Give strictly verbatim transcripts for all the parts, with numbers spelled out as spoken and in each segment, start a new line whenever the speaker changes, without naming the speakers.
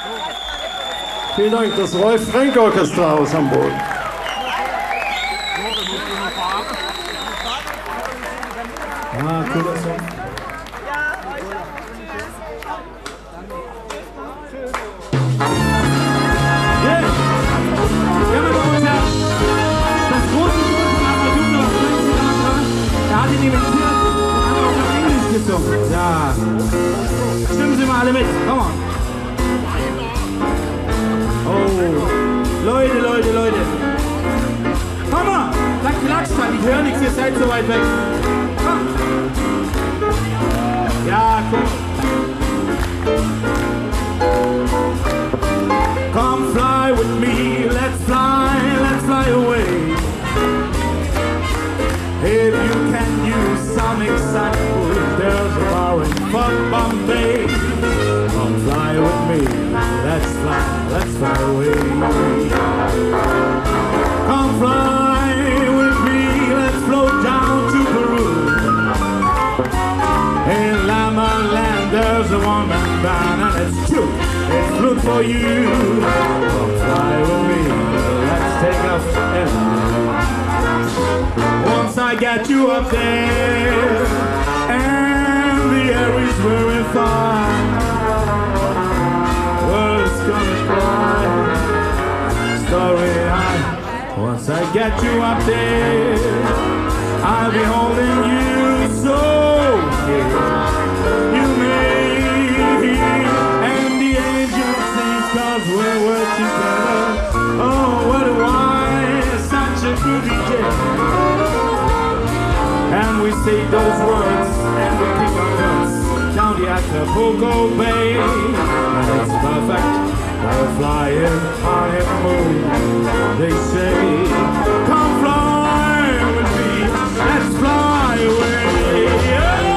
Vielen Dank, das Rolf Frank Orchestra aus Hamburg. Ah, cooler Song.
Yeah. Ja, meine Damen und Herren, das große Sohn von Amadou aus München, er hat ihn imitiert und hat auch noch Englisch gesungen. Ja. Stimmen Sie mal alle mit, komm on. Oh, Leute, Leute, Leute. Komm mal, dann klatscht halt, ich höre nichts, ihr seid so weit weg. Komm. Ja, komm. Come fly with me, let's fly, let's fly away. If you can use some example, there's a bar in Bombay. Come fly with me, let's fly, let's fly away. Come fly with me, let's float down to Peru. In Lama Land there's a one-man band, and it's true, it's good for you. Come fly with me, let's take off forever. Once I get you up there, and the air is very fine, world's gonna cry, story high. Once I get you up there, I'll be holding you so near. You may hear, and the angel sings, 'cause when we're together, oh what a wine, such a groovy day. And we say those words, and we pick our guns down the Acapulco Bay, and it's perfect for flying on a moon. They say, come fly with me, let's fly away. Yeah.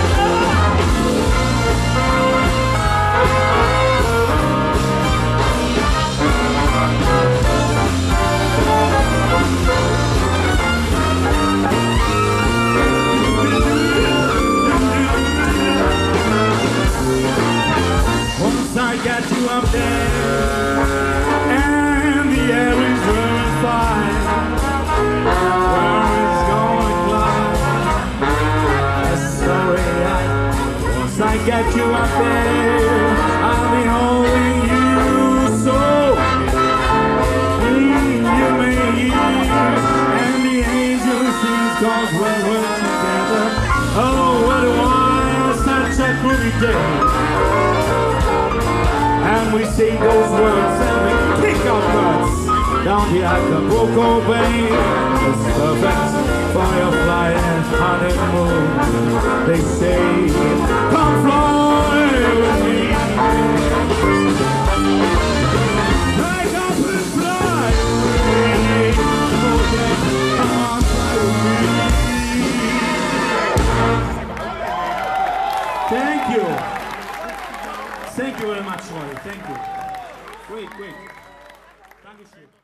I got you up there, and the air is very fine. Where it's going to fly, sorry, I, once I get you up there, I'll be holding you so mm, you may hear, and the angel sings, 'cause when we're together, oh what a wine, such a groovy day. And we say those words and we kick our butts down the Acapulco Bay. It's perfect for your flying honeymoon. They say, come fly with me. Take up and fly with me. Come on, fly with me. Thank you. Thank you very much, Roy. Thank you. Great, great. Dankeschön.